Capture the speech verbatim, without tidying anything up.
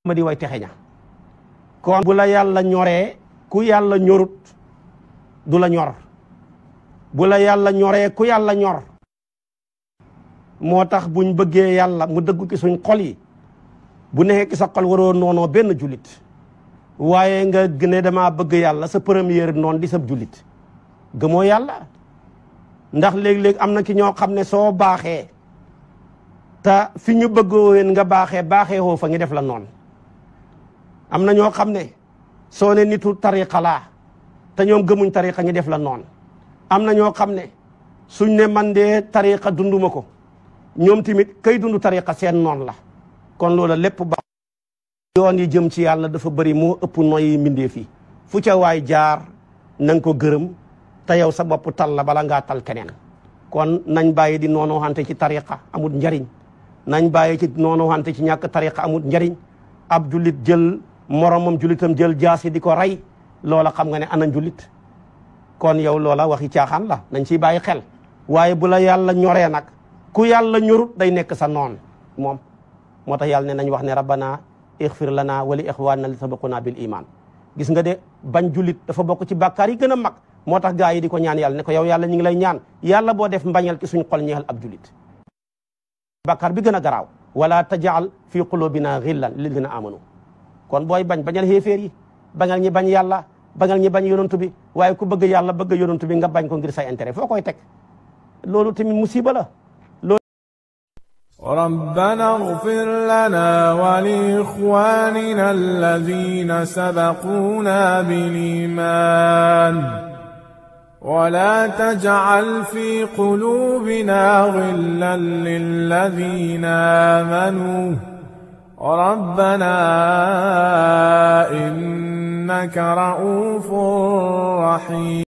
ma di way texeña kon bu la yàlla ñoree ku yàlla ñorut du la ñor bu la yàlla ñoree ku yàlla ñor moo tax buñ bëggee yàlla mu dëggu ci suñ xol yi bu nekkee ci sa xol waroo noonoo benn jullit waaye nga gëne dama bëgg yàlla sa première noon di sab jullit gëmoo yàlla ndax léeg-léeg am na ki ñoo xam ne soo baaxee te fi ñu bëggoon nga baaxee baaxee woo fa ngi def la noon am na ñoo xam ne soo ne nitu tariqa laa te ñoom gëmuñ tariqa ngi def la noon am na ñoo xam ne suñ ne man de tariqa dunduma ko ñoom tamit kay dundu tariqa seen noon la kon loola lépp ba yoon yi jëm ci yàlla dafa bëri moo ëpp noy mbindee fii fu ca waay jaar na nga ko gërëm te yow sa bopp tal la bala ngaa tal keneen kon nañ bàyyi di noonu xante ci tariqa amul njariñ nañ bàyyi ci noonu xante ci ñàkk tariqa amul njariñ ab jullit jël moromam jullitam jël jaasi di ko rey loola xam nga ne ana jullit kon yow loola waxi caaxaan la nañ ciy bàyyi xel waaye bu la yàlla ñoree nag ku yàlla ñorut day nekk sa noon moom moo tax yàlla ne nañ wax ne rabbana ixfir lana wa li ixwanina li sabaquna bil iman gis nga de bañ jullit dafa bokk ci bàkkaar yi gën a mag moo tax gaa yi di ko ñaan yàlla ne ko yow yàlla ñu ngi lay ñaan yàlla boo def mbañal ci suñ xol ñeexal ab jullit bàkkaar bi gën a garaaw wala tajal fi qulubina ghillan lilladina amanu kon booy bañ bañal xéeféer yi bañal ñi bañ yàlla bañal ñi bañ yonantu bi waaye ku bëgg yàlla bëgg yonantu bi nga bañ ko ngir say intérêt foo koy teg loolu tamit musiba la ربنا اغفر لنا ولإخواننا الذين سبقونا بالإيمان ولا تجعل في قلوبنا غلا للذين آمنوا ربنا إنك رؤوف رحيم